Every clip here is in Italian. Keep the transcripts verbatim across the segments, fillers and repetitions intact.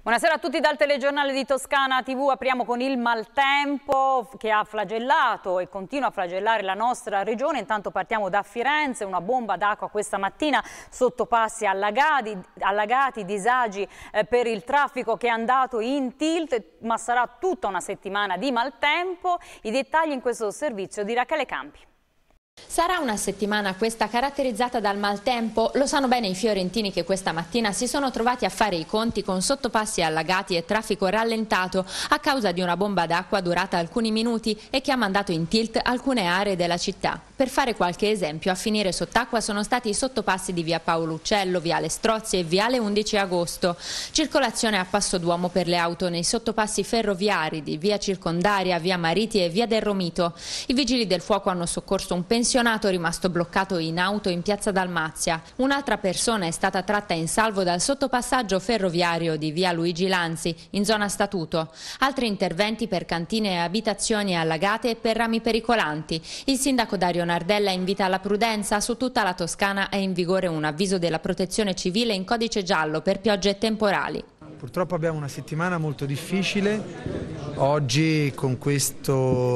Buonasera a tutti dal telegiornale di Toscana tivù. Apriamo con il maltempo che ha flagellato e continua a flagellare la nostra regione. Intanto partiamo da Firenze, una bomba d'acqua questa mattina, sottopassi allagati, allagati disagi eh, per il traffico che è andato in tilt, ma sarà tutta una settimana di maltempo. I dettagli in questo servizio di Rachele Campi. Sarà una settimana questa caratterizzata dal maltempo, lo sanno bene i fiorentini che questa mattina si sono trovati a fare i conti con sottopassi allagati e traffico rallentato a causa di una bomba d'acqua durata alcuni minuti e che ha mandato in tilt alcune aree della città. Per fare qualche esempio, a finire sott'acqua sono stati i sottopassi di via Paolo Uccello, viale Strozzi e viale undici agosto. Circolazione a passo d'uomo per le auto nei sottopassi ferroviari di via Circondaria, via Mariti e via del Romito. I vigili del fuoco hanno soccorso un pensionato rimasto bloccato in auto in piazza Dalmazia. Un'altra persona è stata tratta in salvo dal sottopassaggio ferroviario di via Luigi Lanzi, in zona Statuto. Altri interventi per cantine e abitazioni allagate e per rami pericolanti. Il sindaco Dario Nardella invita alla prudenza. Su tutta la Toscana è in vigore un avviso della Protezione Civile in codice giallo per piogge temporali. Purtroppo abbiamo una settimana molto difficile. Oggi con questo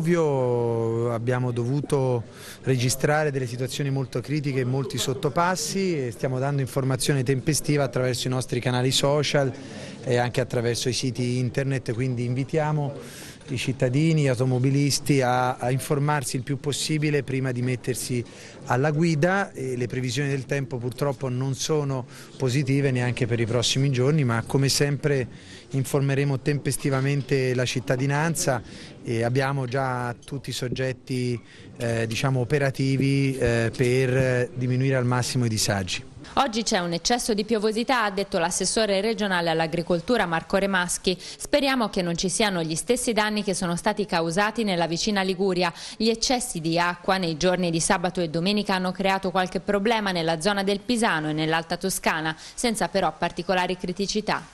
diluvio abbiamo dovuto registrare delle situazioni molto critiche e molti sottopassi e stiamo dando informazione tempestiva attraverso i nostri canali social e anche attraverso i siti internet, quindi invitiamo i cittadini, gli automobilisti a, a informarsi il più possibile prima di mettersi alla guida. E le previsioni del tempo purtroppo non sono positive neanche per i prossimi giorni, ma come sempre informeremo tempestivamente la cittadinanza e abbiamo già tutti i soggetti eh, diciamo operativi eh, per diminuire al massimo i disagi. Oggi c'è un eccesso di piovosità, ha detto l'assessore regionale all'agricoltura Marco Remaschi. Speriamo che non ci siano gli stessi danni che sono stati causati nella vicina Liguria. Gli eccessi di acqua nei giorni di sabato e domenica hanno creato qualche problema nella zona del Pisano e nell'Alta Toscana, senza però particolari criticità.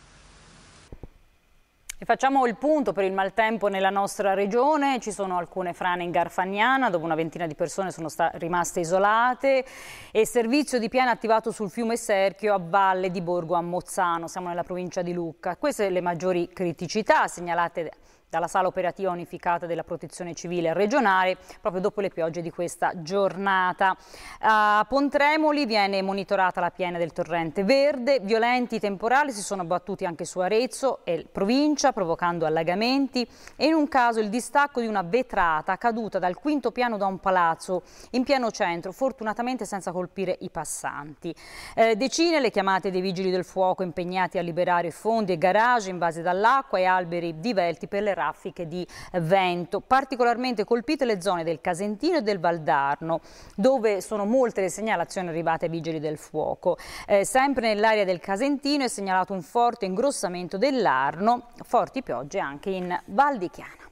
E facciamo il punto per il maltempo nella nostra regione. Ci sono alcune frane in Garfagnana dove una ventina di persone sono rimaste isolate e servizio di piena attivato sul fiume Serchio a valle di Borgo a Mozzano, siamo nella provincia di Lucca. Queste le maggiori criticità segnalate dalla sala operativa unificata della protezione civile regionale proprio dopo le piogge di questa giornata. A Pontremoli viene monitorata la piena del torrente Verde, violenti temporali si sono abbattuti anche su Arezzo e provincia provocando allagamenti e in un caso il distacco di una vetrata caduta dal quinto piano da un palazzo in pieno centro, fortunatamente senza colpire i passanti. Eh, decine le chiamate dei vigili del fuoco impegnati a liberare fondi e garage invasi dall'acqua e alberi divelti per le raffiche di vento. Particolarmente colpite le zone del Casentino e del Valdarno, dove sono molte le segnalazioni arrivate ai vigili del fuoco. Eh, sempre nell'area del Casentino è segnalato un forte ingrossamento dell'Arno, forti piogge anche in Val di Chiana.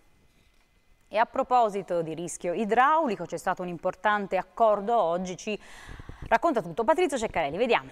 E a proposito di rischio idraulico, c'è stato un importante accordo oggi, ci racconta tutto Patrizio Ceccarelli, vediamo.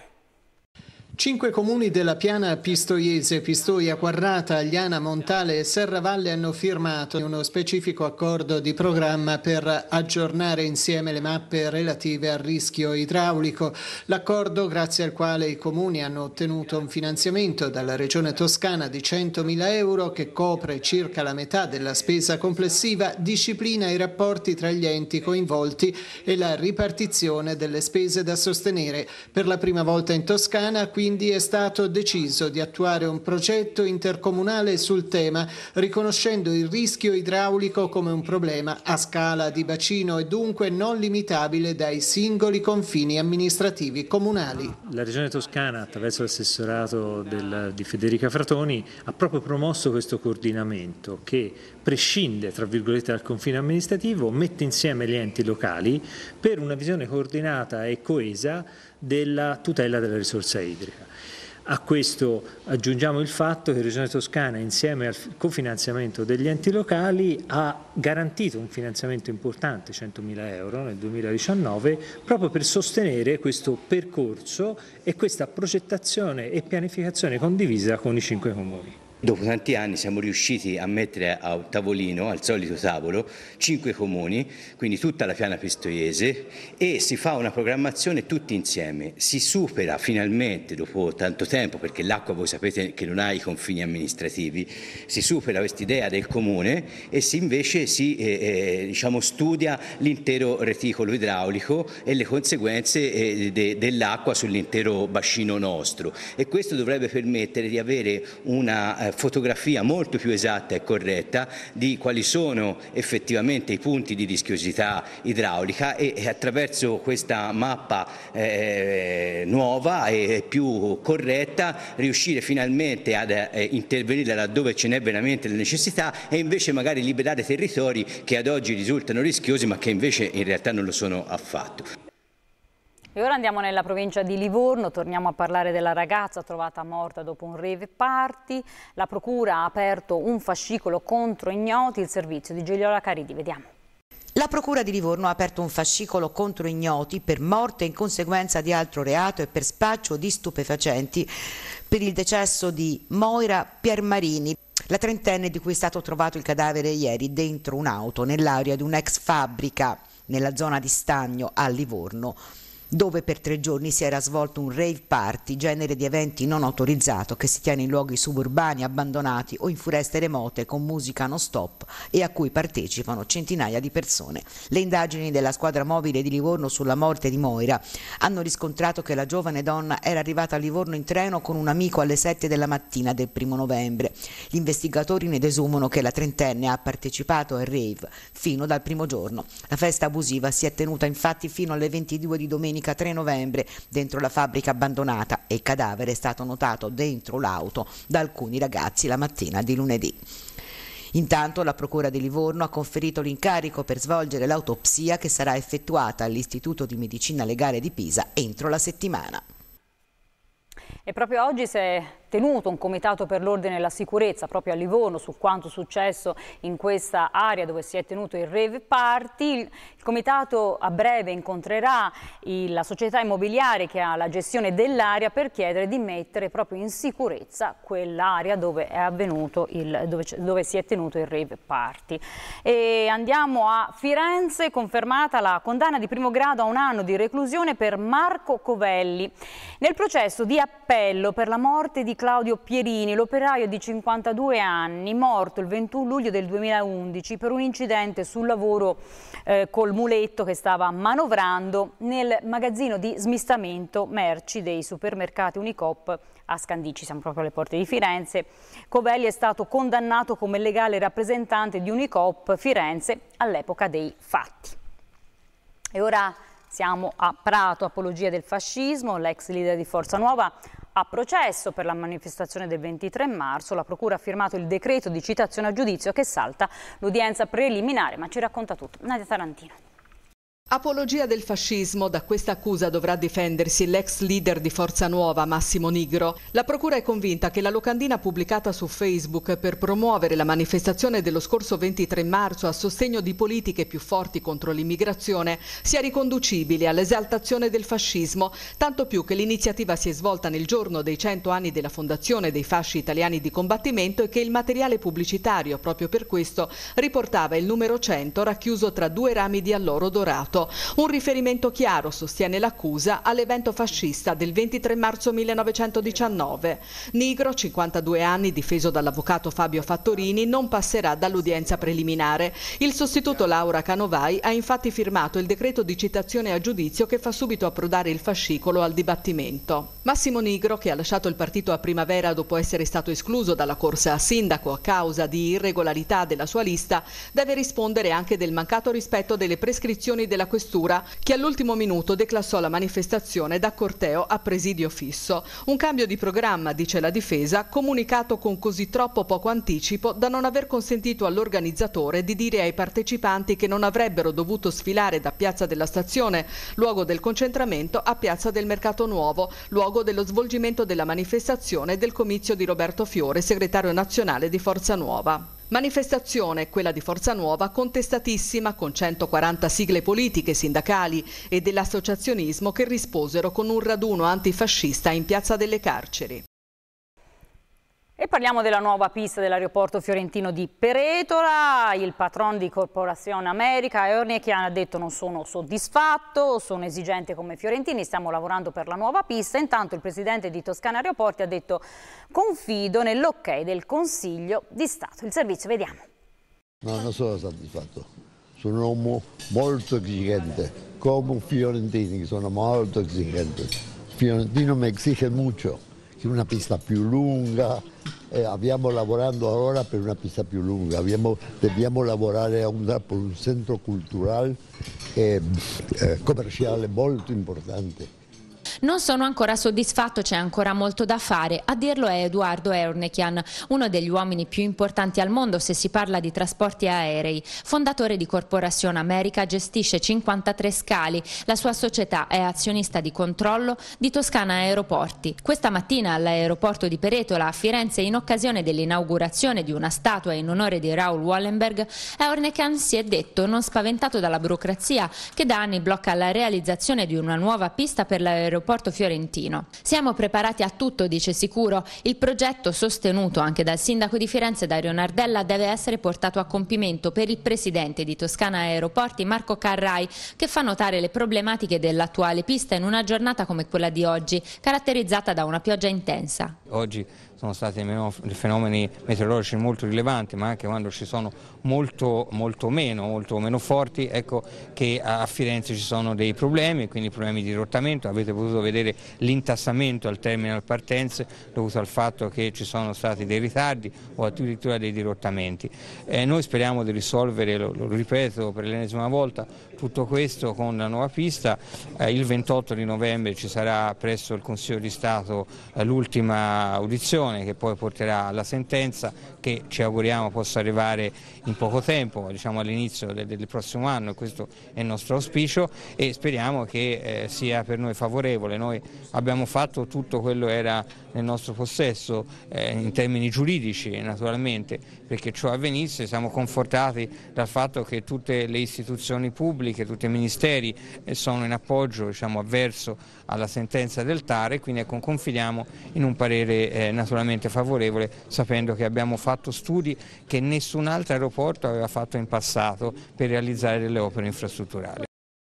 Cinque comuni della piana pistoiese, Pistoia, Quarrata, Agliana, Montale e Serravalle hanno firmato uno specifico accordo di programma per aggiornare insieme le mappe relative al rischio idraulico. L'accordo, grazie al quale i comuni hanno ottenuto un finanziamento dalla Regione Toscana di centomila euro che copre circa la metà della spesa complessiva, disciplina i rapporti tra gli enti coinvolti e la ripartizione delle spese da sostenere. Per la prima volta in Toscana, quindi Quindi è stato deciso di attuare un progetto intercomunale sul tema, riconoscendo il rischio idraulico come un problema a scala di bacino e dunque non limitabile dai singoli confini amministrativi comunali. La Regione Toscana, attraverso l'assessorato del, di Federica Fratoni, ha proprio promosso questo coordinamento che prescinde, tra virgolette, dal confine amministrativo, mette insieme gli enti locali per una visione coordinata e coesa della tutela della risorsa idrica. A questo aggiungiamo il fatto che la Regione Toscana, insieme al cofinanziamento degli enti locali, ha garantito un finanziamento importante, centomila euro nel duemiladiciannove, proprio per sostenere questo percorso e questa progettazione e pianificazione condivisa con i cinque comuni. Dopo tanti anni siamo riusciti a mettere a un tavolino, al solito tavolo, cinque comuni, quindi tutta la piana pistoiese, e si fa una programmazione tutti insieme. Si supera finalmente, dopo tanto tempo, perché l'acqua voi sapete che non ha i confini amministrativi, si supera quest'idea del comune e si invece si eh, diciamo, studia l'intero reticolo idraulico e le conseguenze eh, de, dell'acqua sull'intero bacino nostro, e questo dovrebbe permettere di avere una fotografia molto più esatta e corretta di quali sono effettivamente i punti di rischiosità idraulica, e attraverso questa mappa eh, nuova e più corretta riuscire finalmente ad eh, intervenire laddove ce n'è veramente la necessità, e invece magari liberare territori che ad oggi risultano rischiosi ma che invece in realtà non lo sono affatto. E ora andiamo nella provincia di Livorno, torniamo a parlare della ragazza trovata morta dopo un rave party. La procura ha aperto un fascicolo contro ignoti, il servizio di Giuliola Caridi, vediamo. La Procura di Livorno ha aperto un fascicolo contro ignoti per morte in conseguenza di altro reato e per spaccio di stupefacenti per il decesso di Moira Piermarini, la trentenne di cui è stato trovato il cadavere ieri dentro un'auto nell'area di un'ex fabbrica nella zona di Stagno a Livorno, dove per tre giorni si era svolto un rave party, genere di eventi non autorizzato che si tiene in luoghi suburbani, abbandonati o in foreste remote con musica non stop e a cui partecipano centinaia di persone. Le indagini della squadra mobile di Livorno sulla morte di Moira hanno riscontrato che la giovane donna era arrivata a Livorno in treno con un amico alle sette della mattina del primo novembre. Gli investigatori ne desumono che la trentenne ha partecipato al rave fino dal primo giorno. La festa abusiva si è tenuta infatti fino alle ventidue di domenica tre novembre dentro la fabbrica abbandonata, e il cadavere è stato notato dentro l'auto da alcuni ragazzi la mattina di lunedì. Intanto la Procura di Livorno ha conferito l'incarico per svolgere l'autopsia che sarà effettuata all'Istituto di Medicina Legale di Pisa entro la settimana. E proprio oggi si è tenuto un comitato per l'ordine e la sicurezza proprio a Livorno su quanto successo in questa area dove si è tenuto il rave party. Il comitato a breve incontrerà la società immobiliare che ha la gestione dell'area per chiedere di mettere proprio in sicurezza quell'area dove è avvenuto il, dove, dove si è tenuto il rave party. E andiamo a Firenze, confermata la condanna di primo grado a un anno di reclusione per Marco Covelli nel processo di appello per la morte di Claudio Pierini, l'operaio di cinquantadue anni, morto il ventuno luglio del duemilaundici per un incidente sul lavoro eh, col muletto che stava manovrando nel magazzino di smistamento merci dei supermercati Unicoop a Scandicci, siamo proprio alle porte di Firenze. Covelli è stato condannato come legale rappresentante di Unicoop Firenze all'epoca dei fatti. E ora siamo a Prato, apologia del fascismo, l'ex leader di Forza Nuova a processo per la manifestazione del ventitré marzo. La Procura ha firmato il decreto di citazione a giudizio che salta l'udienza preliminare, ma ci racconta tutto Nadia Tarantino. Apologia del fascismo, da questa accusa dovrà difendersi l'ex leader di Forza Nuova Massimo Nigro. La procura è convinta che la locandina pubblicata su Facebook per promuovere la manifestazione dello scorso ventitré marzo a sostegno di politiche più forti contro l'immigrazione sia riconducibile all'esaltazione del fascismo, tanto più che l'iniziativa si è svolta nel giorno dei cento anni della fondazione dei fasci italiani di combattimento e che il materiale pubblicitario, proprio per questo, riportava il numero cento racchiuso tra due rami di alloro dorato. Un riferimento chiaro, sostiene l'accusa, all'evento fascista del ventitré marzo millenovecentodiciannove. Nigro, cinquantadue anni, difeso dall'avvocato Fabio Fattorini, non passerà dall'udienza preliminare. Il sostituto Laura Canovai ha infatti firmato il decreto di citazione a giudizio che fa subito approdare il fascicolo al dibattimento. Massimo Nigro, che ha lasciato il partito a primavera dopo essere stato escluso dalla corsa a sindaco a causa di irregolarità della sua lista, deve rispondere anche del mancato rispetto delle prescrizioni della questura, che all'ultimo minuto declassò la manifestazione da corteo a presidio fisso. Un cambio di programma, dice la difesa, comunicato con così troppo poco anticipo da non aver consentito all'organizzatore di dire ai partecipanti che non avrebbero dovuto sfilare da Piazza della Stazione, luogo del concentramento, a Piazza del Mercato Nuovo, luogo dello svolgimento della manifestazione e del comizio di Roberto Fiore, segretario nazionale di Forza Nuova. Manifestazione, quella di Forza Nuova, contestatissima, con centoquaranta sigle politiche, sindacali e dell'associazionismo che risposero con un raduno antifascista in Piazza delle Carceri. E parliamo della nuova pista dell'aeroporto fiorentino di Peretola. Il patron di Corporazione America, Eurnekian, ha detto: non sono soddisfatto, sono esigente come fiorentini, stiamo lavorando per la nuova pista. Intanto il presidente di Toscana Aeroporti ha detto: confido nell'ok del Consiglio di Stato. Il servizio, vediamo. No, non sono soddisfatto, sono un uomo molto esigente, come un fiorentino, sono molto esigente. Il fiorentino mi esige molto, che una pista più lunga, eh, abbiamo lavorato ora per una pista più lunga, abbiamo, dobbiamo lavorare a un, per un centro culturale e eh, commerciale molto importante. Non sono ancora soddisfatto, c'è ancora molto da fare, a dirlo è Eduardo Eurnekian, uno degli uomini più importanti al mondo se si parla di trasporti aerei. Fondatore di Corporazione America, gestisce cinquantatré scali, la sua società è azionista di controllo di Toscana Aeroporti. Questa mattina all'aeroporto di Peretola a Firenze, in occasione dell'inaugurazione di una statua in onore di Raoul Wallenberg, Eurnekian si è detto non spaventato dalla burocrazia che da anni blocca la realizzazione di una nuova pista per l'aeroporto Porto fiorentino. Siamo preparati a tutto, dice sicuro. Il progetto, sostenuto anche dal sindaco di Firenze Dario Nardella, deve essere portato a compimento per il presidente di Toscana Aeroporti Marco Carrai, che fa notare le problematiche dell'attuale pista in una giornata come quella di oggi, caratterizzata da una pioggia intensa. Oggi sono stati fenomeni meteorologici molto rilevanti, ma anche quando ci sono molto, molto meno, molto meno forti, ecco che a Firenze ci sono dei problemi, quindi problemi di dirottamento. Avete potuto vedere l'intassamento al terminal partenze dovuto al fatto che ci sono stati dei ritardi o addirittura dei dirottamenti. Eh, noi speriamo di risolvere, lo, lo ripeto per l'ennesima volta, tutto questo con la nuova pista. Eh, il ventotto di novembre ci sarà presso il Consiglio di Stato eh, l'ultima audizione che poi porterà alla sentenza, che ci auguriamo possa arrivare in poco tempo, diciamo all'inizio del, del prossimo anno, questo è il nostro auspicio, e speriamo che eh, sia per noi favorevole. Noi abbiamo fatto tutto quello che era nel nostro possesso eh, in termini giuridici, naturalmente, perché ciò avvenisse. Siamo confortati dal fatto che tutte le istituzioni pubbliche, tutti i ministeri eh, sono in appoggio, diciamo, avverso alla sentenza del T A R, e quindi ecco, confidiamo in un parere eh, naturalmente favorevole, sapendo che abbiamo fatto studi che nessun altro aeroporto aveva fatto in passato per realizzare delle opere infrastrutturali.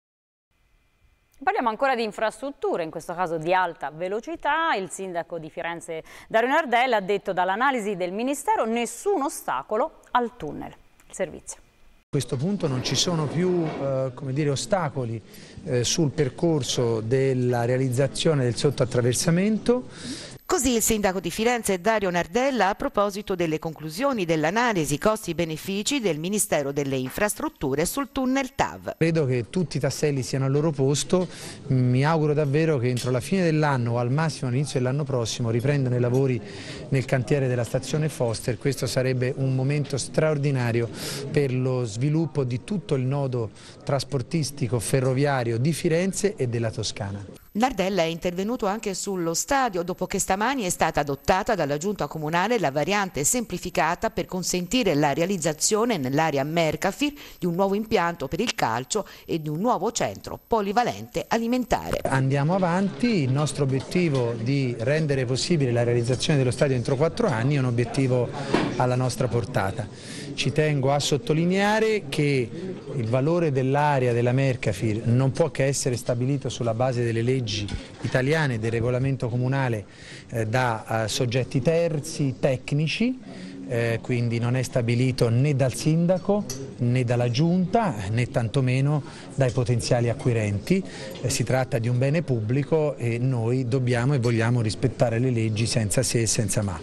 Parliamo ancora di infrastrutture, in questo caso di alta velocità. Il sindaco di Firenze Dario Nardella ha detto: dall'analisi del Ministero nessun ostacolo al tunnel. Il servizio. A questo punto non ci sono più eh, come dire, ostacoli eh, sul percorso della realizzazione del sottoattraversamento. Così il sindaco di Firenze Dario Nardella a proposito delle conclusioni dell'analisi costi-benefici del Ministero delle Infrastrutture sul tunnel T A V. Credo che tutti i tasselli siano al loro posto, mi auguro davvero che entro la fine dell'anno o al massimo all'inizio dell'anno prossimo riprendano i lavori nel cantiere della stazione Foster. Questo sarebbe un momento straordinario per lo sviluppo di tutto il nodo trasportistico ferroviario di Firenze e della Toscana. Nardella è intervenuto anche sullo stadio dopo che stamani è stata adottata dalla Giunta Comunale la variante semplificata per consentire la realizzazione nell'area Mercafir di un nuovo impianto per il calcio e di un nuovo centro polivalente alimentare. Andiamo avanti, il nostro obiettivo di rendere possibile la realizzazione dello stadio entro quattro anni è un obiettivo alla nostra portata. Ci tengo a sottolineare che il valore dell'area della Mercafir non può che essere stabilito sulla base delle leggi italiane e del regolamento comunale eh, da eh, soggetti terzi tecnici, eh, quindi non è stabilito né dal sindaco né dalla giunta né tantomeno dai potenziali acquirenti. Eh, si tratta di un bene pubblico e noi dobbiamo e vogliamo rispettare le leggi senza se e senza ma.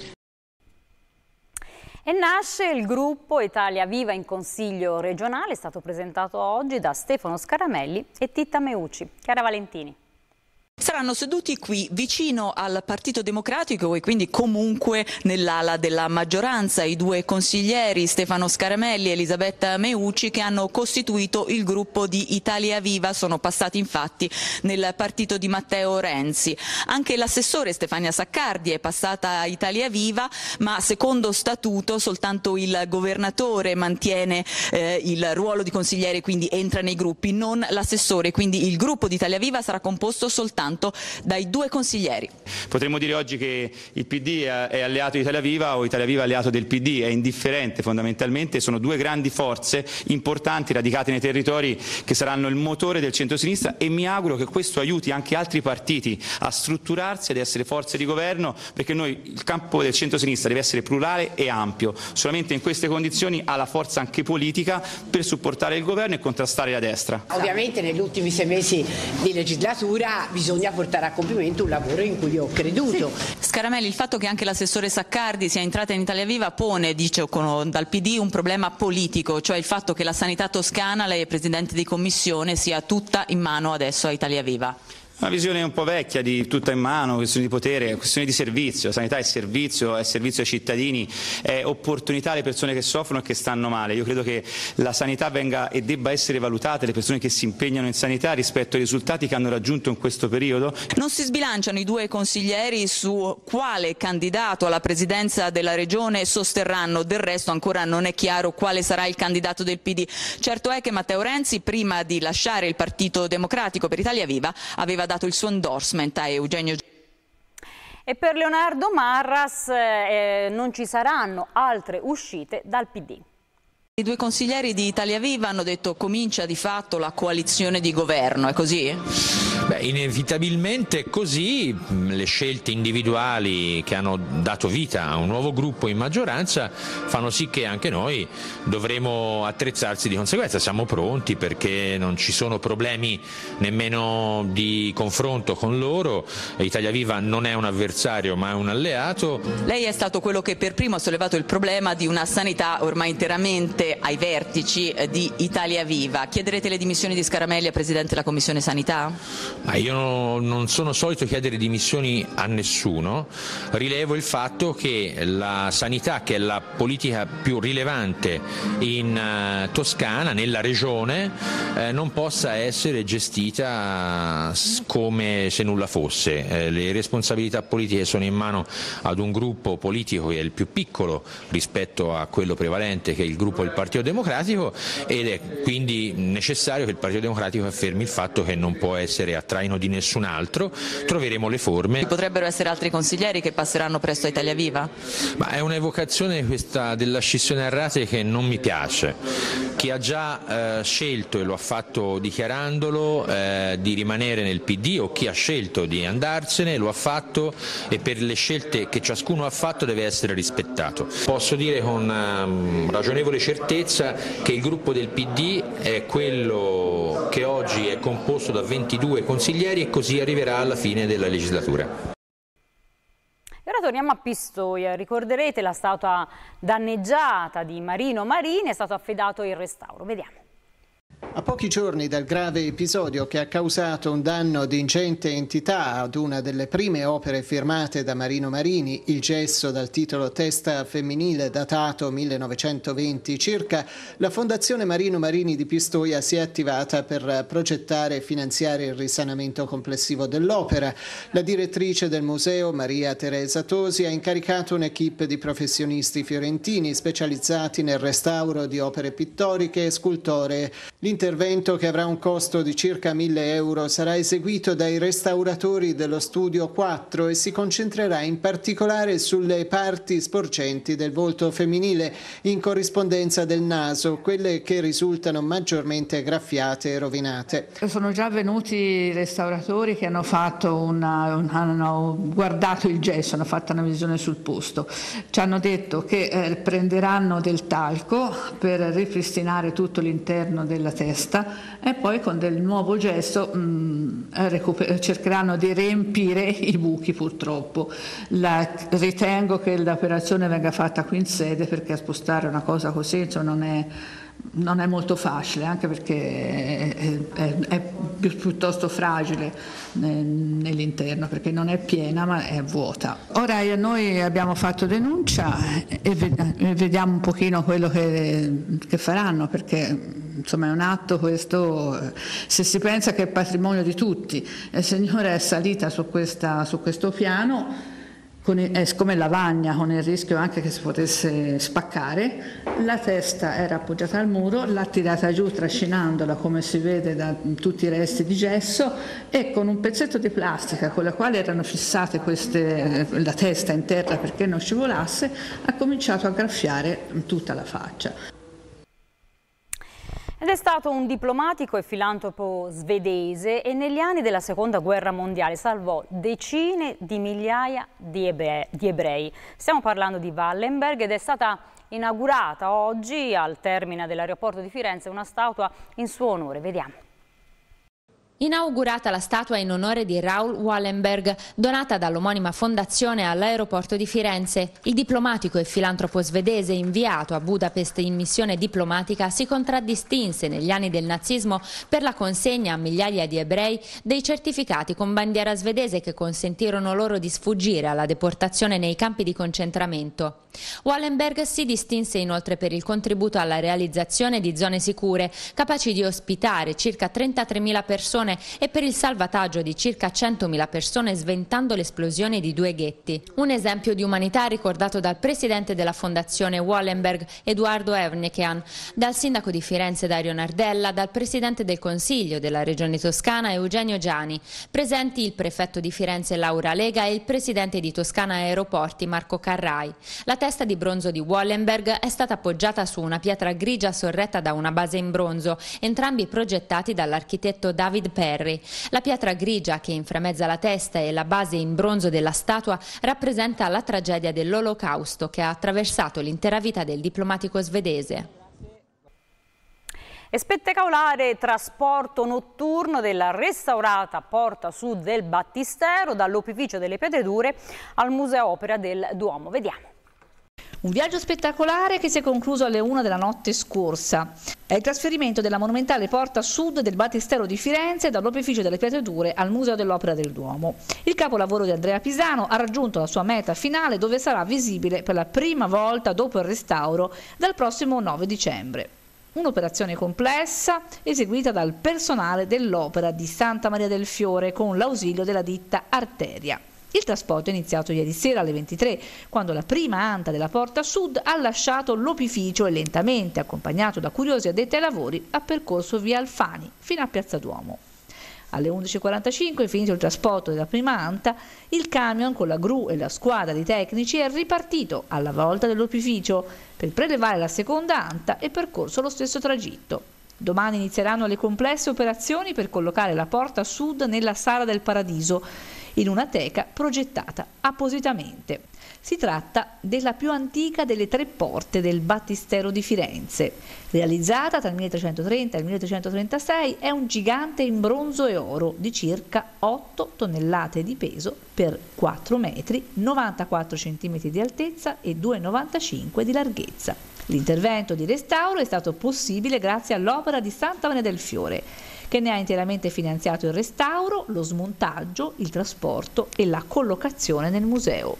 E nasce il gruppo Italia Viva in Consiglio regionale, è stato presentato oggi da Stefano Scaramelli e Titta Meucci. Chiara Valentini. Saranno seduti qui vicino al Partito Democratico e quindi comunque nell'ala della maggioranza i due consiglieri Stefano Scaramelli e Elisabetta Meucci, che hanno costituito il gruppo di Italia Viva. Sono passati infatti nel partito di Matteo Renzi. Anche l'assessore Stefania Saccardi è passata a Italia Viva, ma secondo statuto soltanto il governatore mantiene eh, il ruolo di consigliere, quindi entra nei gruppi, non l'assessore. Quindi il gruppo di Italia Viva sarà composto soltanto ascoltato dai due consiglieri. Potremmo dire oggi che il P D è alleato di Italia Viva o Italia Viva è alleato del P D, è indifferente fondamentalmente, sono due grandi forze importanti radicate nei territori che saranno il motore del centrosinistra e mi auguro che questo aiuti anche altri partiti a strutturarsi ed essere forze di governo, perché noi il campo del centrosinistra deve essere plurale e ampio, solamente in queste condizioni ha la forza anche politica per supportare il governo e contrastare la destra. Ovviamente negli ultimi sei mesi di legislatura bisogna portare a compimento un lavoro in cui ho creduto. Scaramelli, il fatto che anche l'assessore Saccardi sia entrata in Italia Viva pone, dice con, dal P D, un problema politico, cioè il fatto che la sanità toscana, lei è presidente di commissione, sia tutta in mano adesso a Italia Viva. Una visione un po' vecchia di tutta in mano, questione di potere, questione di servizio. La sanità è servizio, è servizio ai cittadini, è opportunità alle persone che soffrono e che stanno male. Io credo che la sanità venga e debba essere valutata, le persone che si impegnano in sanità rispetto ai risultati che hanno raggiunto in questo periodo. Non si sbilanciano i due consiglieri su quale candidato alla presidenza della regione sosterranno, del resto ancora non è chiaro quale sarà il candidato del P D. Certo è che Matteo Renzi, prima di lasciare il Partito Democratico per Italia Viva, aveva dato il suo endorsement a Eugenio. E per Leonardo Marras eh, non ci saranno altre uscite dal P D. I due consiglieri di Italia Viva hanno detto comincia di fatto la coalizione di governo, è così? Beh, inevitabilmente è così. Le scelte individuali che hanno dato vita a un nuovo gruppo in maggioranza fanno sì che anche noi dovremo attrezzarsi di conseguenza. Siamo pronti perché non ci sono problemi nemmeno di confronto con loro. Italia Viva non è un avversario ma è un alleato. Lei è stato quello che per primo ha sollevato il problema di una sanità ormai interamente ai vertici di Italia Viva. Chiederete le dimissioni di Scaramelli a Presidente della Commissione Sanità? Ma io non sono solito chiedere dimissioni a nessuno, rilevo il fatto che la sanità, che è la politica più rilevante in uh, Toscana, nella regione, eh, non possa essere gestita come se nulla fosse. Eh, le responsabilità politiche sono in mano ad un gruppo politico che è il più piccolo rispetto a quello prevalente che è il gruppo del Partito Democratico ed è quindi necessario che il Partito Democratico affermi il fatto che non può essere a traino di nessun altro. Troveremo le forme. Ci potrebbero essere altri consiglieri che passeranno presto a Italia Viva? Ma è un'evocazione questa della scissione a rate che non mi piace. Chi ha già eh, scelto, e lo ha fatto dichiarandolo, eh, di rimanere nel P D o chi ha scelto di andarsene lo ha fatto e per le scelte che ciascuno ha fatto deve essere rispettato. Posso dire con um, ragionevole certezza che il gruppo del P D è quello che oggi è composto da ventidue consiglieri e così arriverà alla fine della legislatura. E ora torniamo a Pistoia. Ricorderete la statua danneggiata di Marino Marini, è stato affidato il restauro. Vediamo. A pochi giorni dal grave episodio che ha causato un danno di ingente entità ad una delle prime opere firmate da Marino Marini, il gesso dal titolo Testa femminile datato millenovecentoventi circa, la Fondazione Marino Marini di Pistoia si è attivata per progettare e finanziare il risanamento complessivo dell'opera. La direttrice del museo, Maria Teresa Tosi, ha incaricato un'equipe di professionisti fiorentini specializzati nel restauro di opere pittoriche e scultoree. L'intervento, che avrà un costo di circa mille euro, sarà eseguito dai restauratori dello Studio quattro e si concentrerà in particolare sulle parti sporgenti del volto femminile, in corrispondenza del naso, quelle che risultano maggiormente graffiate e rovinate. Sono già venuti i restauratori che hanno, fatto una, un, hanno guardato il gesso, hanno fatto una visione sul posto. Ci hanno detto che eh, prenderanno del talco per ripristinare tutto l'interno della testa e poi con del nuovo gesso mh, cercheranno di riempire i buchi purtroppo. La, ritengo che l'operazione venga fatta qui in sede perché spostare una cosa così insomma, non è non è molto facile, anche perché è, è, è piuttosto fragile nell'interno, perché non è piena ma è vuota. Ora noi abbiamo fatto denuncia e vediamo un pochino quello che, che faranno, perché insomma è un atto questo, se si pensa che è patrimonio di tutti. La signora è salita su, questa, su questo piano con il, eh, come lavagna, con il rischio anche che si potesse spaccare. La testa era appoggiata al muro, l'ha tirata giù trascinandola come si vede da tutti i resti di gesso, e con un pezzetto di plastica con la quale erano fissate queste, la testa in terra perché non scivolasse, ha cominciato a graffiare tutta la faccia. Ed è stato un diplomatico e filantropo svedese e negli anni della seconda guerra mondiale salvò decine di migliaia di ebrei. Di ebrei. Stiamo parlando di Wallenberg ed è stata inaugurata oggi al termine dell'aeroporto di Firenze una statua in suo onore. Vediamo. Inaugurata la statua in onore di Raoul Wallenberg, donata dall'omonima fondazione all'aeroporto di Firenze. Il diplomatico e filantropo svedese inviato a Budapest in missione diplomatica si contraddistinse negli anni del nazismo per la consegna a migliaia di ebrei dei certificati con bandiera svedese che consentirono loro di sfuggire alla deportazione nei campi di concentramento. Wallenberg si distinse inoltre per il contributo alla realizzazione di zone sicure, capaci di ospitare circa trentatremila persone, e per il salvataggio di circa centomila persone sventando l'esplosione di due ghetti. Un esempio di umanità ricordato dal presidente della fondazione Wallenberg, Eduardo Evnekian, dal sindaco di Firenze Dario Nardella, dal presidente del Consiglio della Regione Toscana Eugenio Giani, presenti il prefetto di Firenze Laura Lega e il presidente di Toscana Aeroporti Marco Carrai. La testa di bronzo di Wallenberg è stata appoggiata su una pietra grigia sorretta da una base in bronzo, entrambi progettati dall'architetto David Perry. La pietra grigia che inframezza la testa e la base in bronzo della statua rappresenta la tragedia dell'Olocausto che ha attraversato l'intera vita del diplomatico svedese. È spettacolare trasporto notturno della restaurata Porta Sud del Battistero dall'Opificio delle Pietre Dure al Museo Opera del Duomo. Vediamo. Un viaggio spettacolare che si è concluso alle una della notte scorsa. È il trasferimento della monumentale Porta Sud del Battistero di Firenze dall'Opificio delle Pietre Dure al Museo dell'Opera del Duomo. Il capolavoro di Andrea Pisano ha raggiunto la sua meta finale, dove sarà visibile per la prima volta dopo il restauro dal prossimo nove dicembre. Un'operazione complessa eseguita dal personale dell'Opera di Santa Maria del Fiore con l'ausilio della ditta Arteria. Il trasporto è iniziato ieri sera alle ventitré, quando la prima anta della Porta Sud ha lasciato l'opificio e lentamente, accompagnato da curiosi addetti ai lavori, ha percorso via Alfani fino a Piazza Duomo. Alle undici e quarantacinque, finito il trasporto della prima anta, il camion con la gru e la squadra di tecnici è ripartito alla volta dell'opificio per prelevare la seconda anta e percorso lo stesso tragitto. Domani inizieranno le complesse operazioni per collocare la Porta Sud nella Sala del Paradiso, in una teca progettata appositamente. Si tratta della più antica delle tre porte del Battistero di Firenze. Realizzata tra il milletrecentotrenta e il milletrecentotrentasei, è un gigante in bronzo e oro di circa otto tonnellate di peso per quattro metri, novantaquattro centimetri di altezza e due virgola novantacinque di larghezza. L'intervento di restauro è stato possibile grazie all'Opera di Santa Maria del Fiore, che ne ha interamente finanziato il restauro, lo smontaggio, il trasporto e la collocazione nel museo.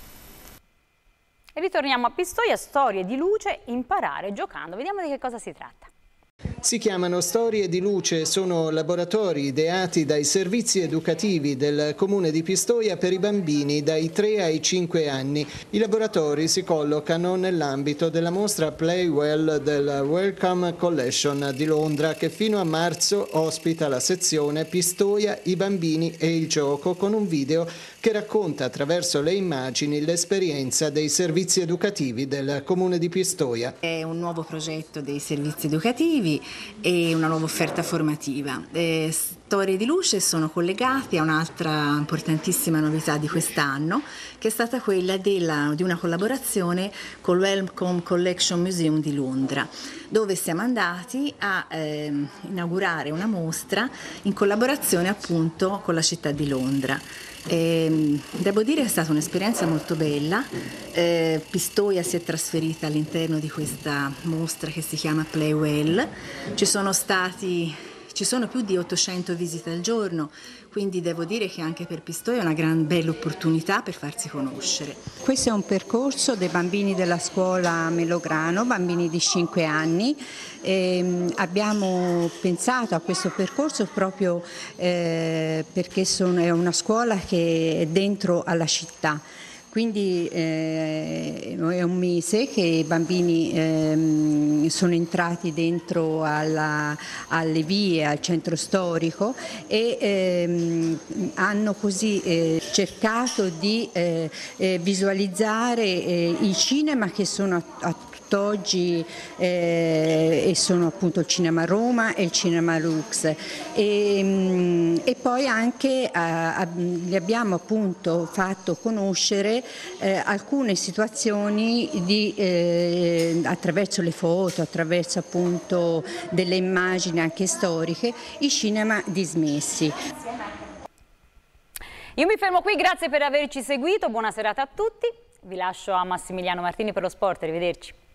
E ritorniamo a Pistoia, storie di luce, imparare giocando. Vediamo di che cosa si tratta. Si chiamano Storie di Luce, sono laboratori ideati dai servizi educativi del Comune di Pistoia per i bambini dai tre ai cinque anni. I laboratori si collocano nell'ambito della mostra Play Well del Welcome Collection di Londra, che fino a marzo ospita la sezione Pistoia, i bambini e il gioco, con un video che racconta attraverso le immagini l'esperienza dei servizi educativi del Comune di Pistoia. È un nuovo progetto dei servizi educativi e una nuova offerta formativa. Eh, Storie di Luce sono collegati a un'altra importantissima novità di quest'anno, che è stata quella della, di una collaborazione col Welcome Collection Museum di Londra, dove siamo andati a eh, inaugurare una mostra in collaborazione appunto con la città di Londra. Eh, devo dire che è stata un'esperienza molto bella. eh, Pistoia si è trasferita all'interno di questa mostra che si chiama Play Well. Ci sono stati Ci sono più di ottocento visite al giorno, quindi devo dire che anche per Pistoia è una gran bella opportunità per farsi conoscere. Questo è un percorso dei bambini della scuola Melograno, bambini di cinque anni. E abbiamo pensato a questo percorso proprio eh, perché sono, è una scuola che è dentro alla città. quindi eh, è un mese che i bambini eh, sono entrati dentro alla, alle vie, al centro storico e eh, hanno così eh, cercato di eh, eh, visualizzare eh, il cinema che sono a, a oggi eh, e sono appunto il Cinema Roma e il Cinema Lux e, e poi anche eh, gli abbiamo appunto fatto conoscere eh, alcune situazioni di, eh, attraverso le foto, attraverso appunto delle immagini anche storiche, i cinema dismessi. Io mi fermo qui, grazie per averci seguito, buona serata a tutti, vi lascio a Massimiliano Martini per lo sport, arrivederci.